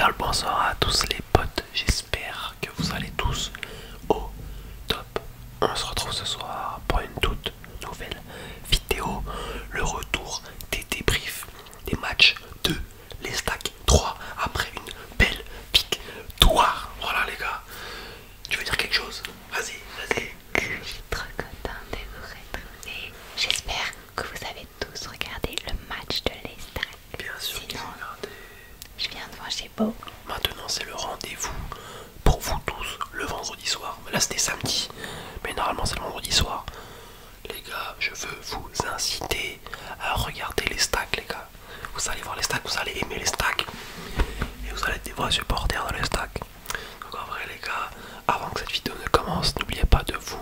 bien le bonsoir à tous les potes, j'espère que vous allez tous au top. On se retrouve ce soir pour une toute nouvelle vidéo, le retour des débriefs des matchs de l'Estac 3 après une belle victoire. Voilà les gars, tu veux dire quelque chose? Vas-y, vas-y. Je suis trop contente de vous retrouver. J'espère que vous avez tous regardé le match de l'Estac. Bien sûr qu'ils ont regardé. Je viens de manger beau. Maintenant c'est le rendez-vous pour vous tous le vendredi soir. Là c'était samedi, mais normalement c'est le vendredi soir. Les gars, je veux vous inciter à regarder les stacks les gars. Vous allez voir les stacks, vous allez aimer les stacks. Et vous allez être des vrais supporters dans les stacks. Donc en vrai les gars, avant que cette vidéo ne commence, n'oubliez pas de vous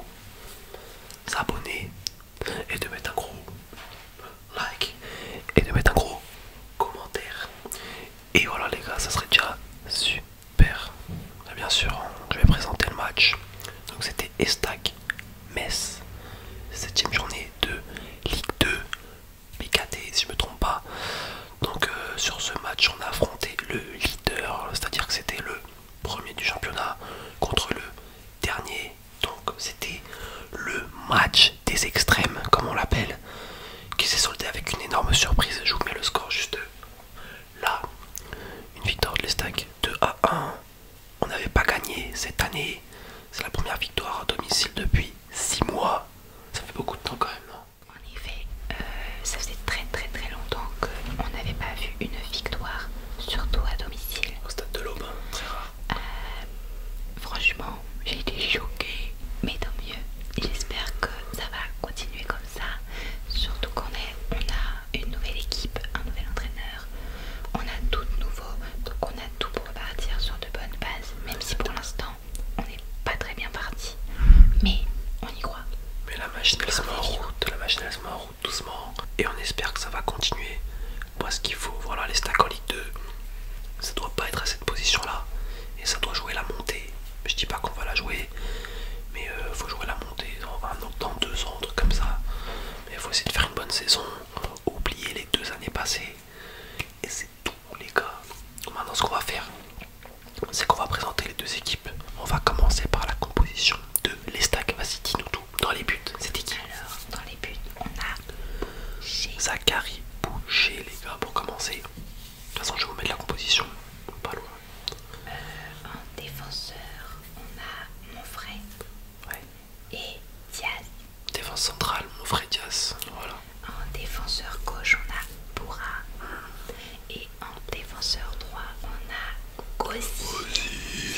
abonner et de mettre un gros like et de mettre un gros commentaire. Et voilà les gars, ça serait déjà super. Et bien sûr, je vais présenter le match. Donc c'était Estac Metz, 7ème journée de Ligue 2 BKT si je me trompe pas. Donc sur ce match on a affronté le leader, c'est-à-dire que c'était le premier du championnat contre le dernier. Donc c'était le match des extrêmes comme on l'appelle, qui s'est soldé avec une énorme surprise. Je vous mets le score juste là. Une victoire de l'Estac 2-1. On n'avait pas gagné cette année. C'est la première victoire à domicile depuis 6 mois. Ça fait beaucoup de temps quand même, non? En effet, ça faisait très longtemps qu'on n'avait pas vu une victoire, surtout à domicile. Au stade de l'Aube, hein, très rare. Franchement, j'ai été choquée, mais tant mieux. J'espère que ça va continuer comme ça. Surtout qu'on a une nouvelle équipe, un nouvel entraîneur. On a tout de nouveau, donc on a tout pour repartir sur de bonnes bases. Même si pour l'instant, on n'est pas très bien parti. Mais on y croit. Mais la machine elle se met en route, doucement. Et on espère que ça va continuer. Parce qu'il faut, voilà, les stacks en Ligue 2, ça doit pas être à cette position là. Et ça doit jouer la montée. Je dis pas qu'on va la jouer, mais faut jouer la montée dans 2 ans, un truc comme ça. Mais il faut essayer de faire une bonne saison, oublier les 2 années passées. Et c'est tout les gars. Maintenant ce qu'on va faire, c'est qu'on va présenter les 2 équipes. On va commencer par la composition de l'Estac. Vas-y, dis-nous tout. Dans les buts, c'était qui? Alors, dans les buts, on a Zachary Boucher les gars, pour commencer. De toute façon je vais vous mettre la composition, pas loin. en défenseur, on a Monfray Ouais. et Diaz. Défense centrale, mon frère Diaz. Voilà. En défenseur gauche, on a Boura. Et en défenseur droit, on a Gossi.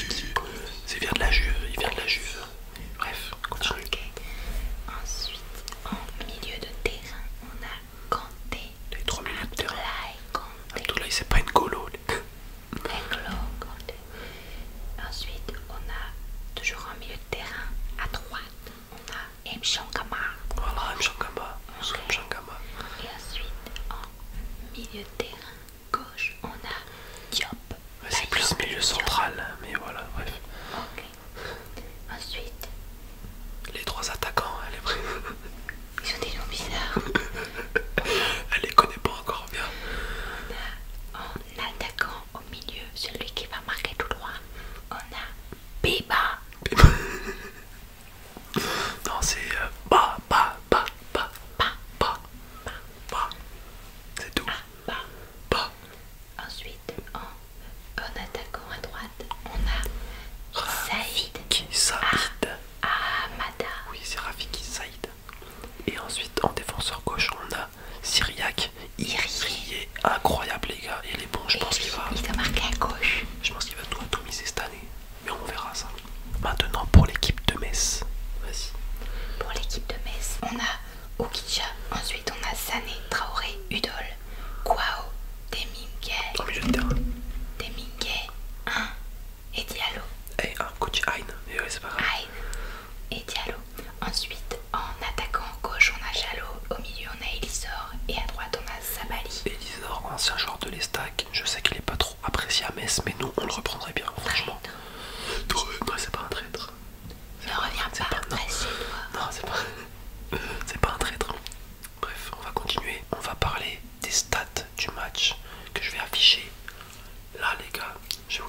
Il vient de la Juve, il vient de la Juve. Bref, continue. Ok. Ensuite, en milieu de terrain, on a Kanté. Les 3 minutes de terrain. Abdoulaye Kanté. Abdoulaye, c'est pas une golo. N'Golo Kanté. Ensuite, on a toujours en milieu de terrain, à droite, on a Mchangama. Voilà, Mchangama. Mchangama. Et ensuite, en milieu de terrain gauche, on a Diop. Ouais, c'est plus milieu central, mais voilà, bref. Ok. Ensuite, Les 3 attaquants, elle est prête. ils ont des noms bizarres. Elle les connaît pas encore bien. En attaquant au milieu, celui qui va marquer tout droit, on a Biba. Non, c'est c'est tout. Bah. Bah. Ensuite, en attaquant à droite, on a Saïd Saïd. Amada. Oui, c'est Rafiki Saïd. Et ensuite, en défenseur gauche, on a Syriac. Il est incroyable, les gars. Il est bon, je pense qu'il va. Il doit marquer à gauche. Je pense qu'il va tout atomiser cette année. Mais on verra ça. Maintenant, pour l'équipe de Metz. Vas-y. Pour l'équipe de Metz, on a Oukidja. Ensuite, on a Sané, Traoré, Udol, Kwao, Demingue, En milieu de terrain. Demingue 1 et Diallo. Et un coach Hein. Et ouais, c'est pas grave. Aïe et Diallo. Ensuite, en attaquant gauche, on a Jallo. Au milieu, on a Elisor. Et à droite, on a Sabali. Elisor, ancien joueur de l'Estac. Je sais qu'il est pas trop apprécié à Metz, mais nous, on le reprendrait bien, franchement. Ouais, c'est pas un traître. Ne reviens C'est pas non. après chez toi. Non, c'est pas un traître. Bref, on va continuer. On va parler des stats du match que je vais afficher. Là, les gars, je vais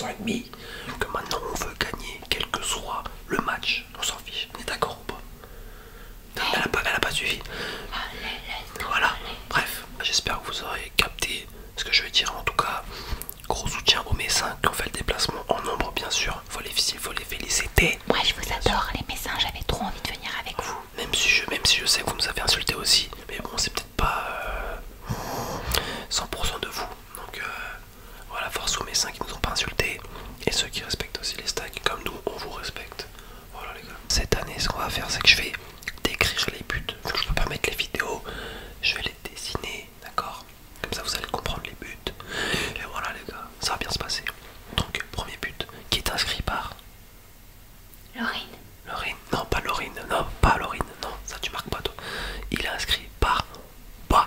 200,5. Que maintenant on veut gagner, quel que soit le match. On s'en fiche. On est d'accord ou pas? Elle a pas suivi. Voilà. Bref, j'espère que vous aurez capté ce que je veux dire. En tout cas, gros soutien aux Messins qui ont fait le déplacement en nombre, bien sûr. Faut les féliciter. Moi je vous adore les Messins, j'avais trop envie de venir avec vous. Même si je sais que vous nous avez insulté aussi, mais bon, c'est peut-être pas 100% de vous. Donc voilà, force aux Messins qui nous ont pas insultés et ceux qui respectent aussi les stacks comme nous, on vous respecte. Voilà les gars. Cette année, ce qu'on va faire, c'est que je vais décrire les buts. Vu que je peux pas mettre les vidéos, je vais les dessiner, d'accord? Comme ça, vous allez comprendre les buts. Et voilà les gars, ça va bien se passer. Donc premier but qui est inscrit par Laurine. Laurine, non pas Laurine, non pas Laurine, non, ça tu marques pas toi. Il est inscrit par Ba.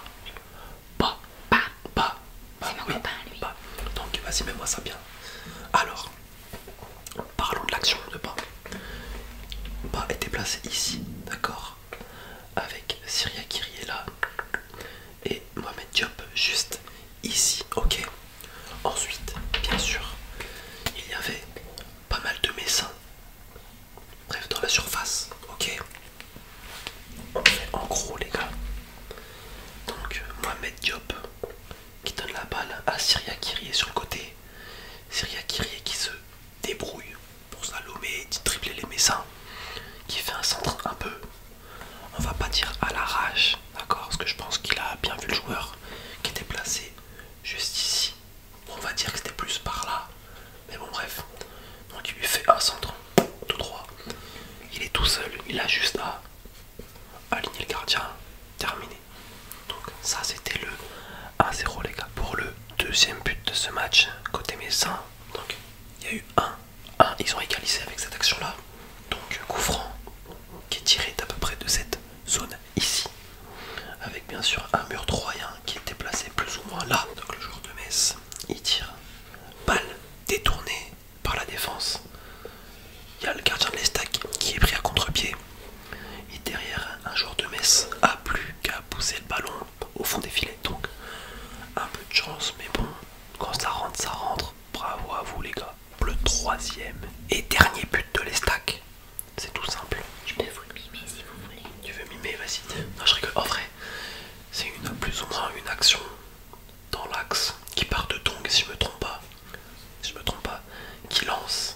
C'est mon copain lui. Ba. Donc vas-y, mets-moi ça bien. Alors, parlons de l'action de Ba. Ba était placé ici, d'accord? Avec Syria Kiri est là. Et Mohamed Diop juste ici, ok? Ensuite, bien sûr, il y avait pas mal de Messins. Bref, dans la surface, ok? On fait en gros les gars. Donc Mohamed Diop qui donne la balle à Syria Kiri sur le côté. Syria Kiri qui se débrouille pour slalomer, tripler les Messins, qui fait un centre un peu, on va pas dire à l'arrache, d'accord? Parce que je pense qu'il a bien vu le joueur qui était placé juste ici. On va dire que c'était plus par là, mais bon bref. Donc il lui fait un centre tout droit. Il est tout seul, il a juste à aligner le gardien, terminé. Donc ça c'était le 1-0 les gars. Pour le deuxième but de ce match, côté Messin, donc il y a eu 1, ils ont égalisé avec cette action là. Donc coup franc qui est tiré d'à peu près de cette zone ici. Avec bien sûr un mur troyen qui était placé plus ou moins là. Donc le joueur de Metz, il tire, balle détournée par la défense. Il y a le gardien de l'Estac qui est pris à contre-pied. Et derrière, un joueur de Metz a plus qu'à pousser le ballon au fond des filets. Donc un peu de chance, mais bon, quand ça rentre, ça rentre. Bravo à vous les gars. Le troisième et dernier but de l'Estac. C'est tout simple. Je peux vous le mimer si vous voulez. Tu veux mimer, vas-y. Non, je rigole. En vrai, c'est plus ou moins une action dans l'axe qui part de Dong, si je me trompe pas. Si je me trompe pas, qui lance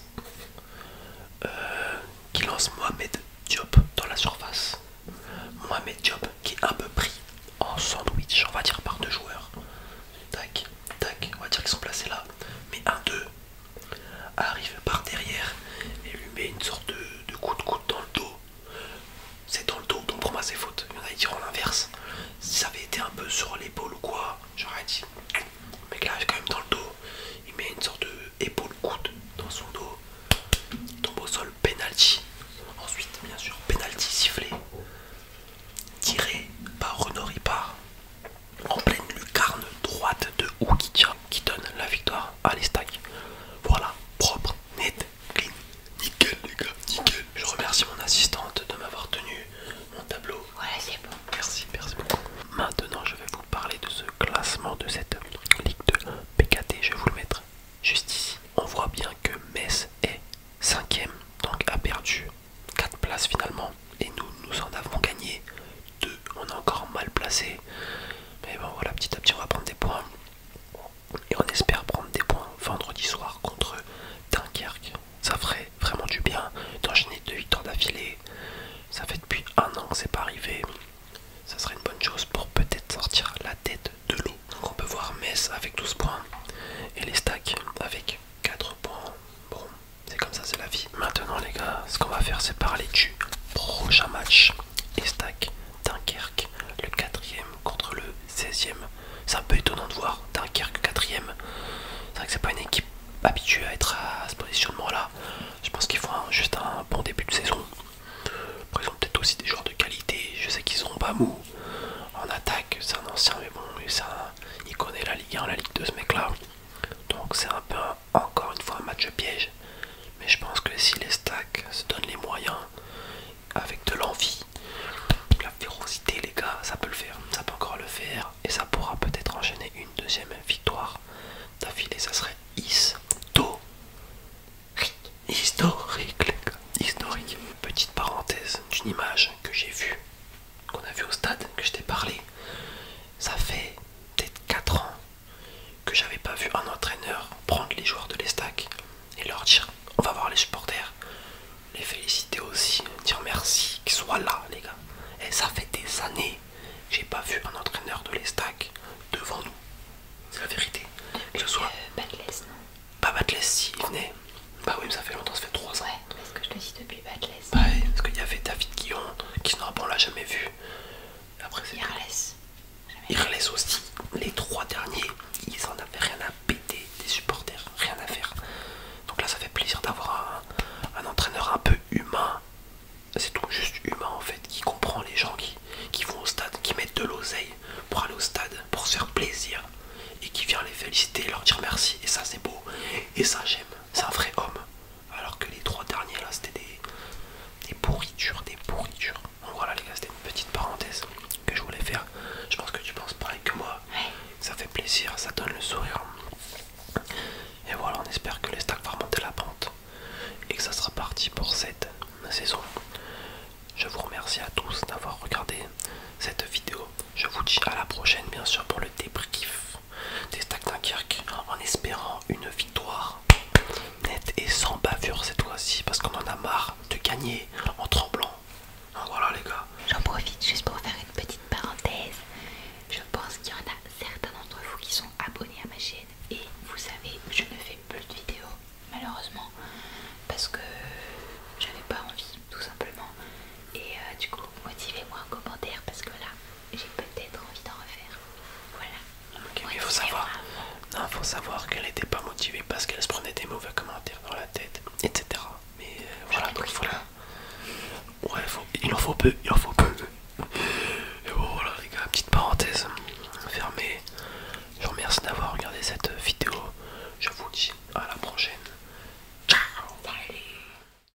Mohamed Diop dans la surface. Mohamed Diop qui est un peu pris en sandwich, on va dire, par deux joueurs. Tac, tac, on va dire qu'ils sont placés là. Mais un d'eux arrive par derrière et lui met une sorte de coup de coude dans le dos. C'est dans le dos, donc pour moi c'est faute. Il y en a qui diront l'inverse. Si ça avait été un peu sur l'épaule ou quoi, j'aurais dit. Mais là, quand même dans le dos, il met une sorte de épaule-coude dans son dos. Il tombe au sol, penalty. Ensuite, bien sûr, penalty sifflé. Tiré par Renaud Ripard. En pleine lucarne droite de Oukitia qui donne la victoire à l'Estac. Voilà, propre, net, clean. Nickel les gars, nickel. Je remercie mon assistante de m'avoir tenu mon tableau. Voilà, c'est bon. Merci beaucoup. Maintenant, je vais vous parler de ce classement de cette Ligue de PKT. Je vais vous le mettre juste ici. On voit bien que Metz est 5ème, donc a perdu 4 places finalement. Et nous en avons gagné 2. On est encore mal placé. Mais bon, voilà, petit à petit, on va prendre des points. Et on espère prendre des points vendredi soir contre Dunkerque. Ça ferait vraiment du bien d'enchaîner 2 victoires d'affilée. Ça fait depuis 1 an que c'est pas arrivé. Ça serait une bonne chose pour peut-être sortir la tête de l'eau. Donc on peut voir Metz avec 12 points et les stacks avec 4 points. Bon, c'est comme ça, c'est la vie. Maintenant les gars, ce qu'on va faire, c'est parler du prochain match. Estac Dunkerque, le 4ème contre le 16ème. C'est un peu étonnant de voir Dunkerque 4ème. C'est vrai que c'est pas une équipe habituée à être à ce positionnement là. Je pense qu'il faut juste un bon début de saison. Après, ils ont peut-être aussi des joueurs de qualité. Je sais qu'ils ont Bamou en attaque, c'est un ancien, mais bon, il connaît la Ligue 1, la Ligue 2, ce mec là. Donc c'est un peu encore une fois un match piège. Mais je pense que si les stacks se donnent les moyens, avec de l'envie, de la férocité les gars, ça peut le faire. Ça peut encore le faire. Et ça pourra peut-être enchaîner une deuxième victoire d'affilée. Ça serait Is Do que j'avais pas vu un entraîneur prendre les joueurs de l'Estac et leur dire on va voir les supporters, les féliciter aussi, dire merci, qu'ils soient là les gars. Et ça fait des années que j'ai pas vu un entraîneur de l'Estac devant nous. C'est la vérité. Que ce soit Batles, non? pas Batles si il venait. Bah oui mais ça fait longtemps, ça fait 3 ans. Ouais, parce que je te dis depuis Batles. Bah ouais, parce qu'il y avait David Guillon qui on l'a jamais vu. Après c'est Irles aussi. Les 3 derniers, ils en avaient rien à péter des supporters, rien à faire. Donc là ça fait plaisir d'avoir un entraîneur un peu humain. C'est tout juste humain en fait, qui comprend les gens qui vont au stade, qui mettent de l'oseille pour aller au stade, pour se faire plaisir, et qui vient les féliciter, leur dire merci, et ça c'est beau, et ça j'aime, c'est un vrai homme. Alors que les 3 derniers là c'était des pourritures, des pourritures. Donc voilà les gars, c'était une petite parenthèse que je voulais faire. Je pense que tu penses pareil que moi, ça fait plaisir, ça donne le sourire. Et voilà, on espère que les stacks vont remonter la pente et que ça sera parti pour cette saison. Je vous remercie à tous d'avoir regardé cette vidéo. Je vous dis à la prochaine bien sûr pour le débrief des Stacks Dunkerque, en espérant une victoire nette et sans bavure cette fois-ci, parce qu'on en a marre de gagner en tremblant. Donc voilà les gars. J'en profite juste pour faire une petite parenthèse. Je pense qu'il y en a certains d'entre vous qui sont abonnés à ma chaîne et vous savez, je ne fais plus de vidéos malheureusement parce que j'avais pas envie tout simplement. Et du coup, motivez-moi en commentaire parce que là, j'ai peut-être envie d'en refaire. Voilà. Okay, mais il faut savoir, non, faut savoir qu'elle était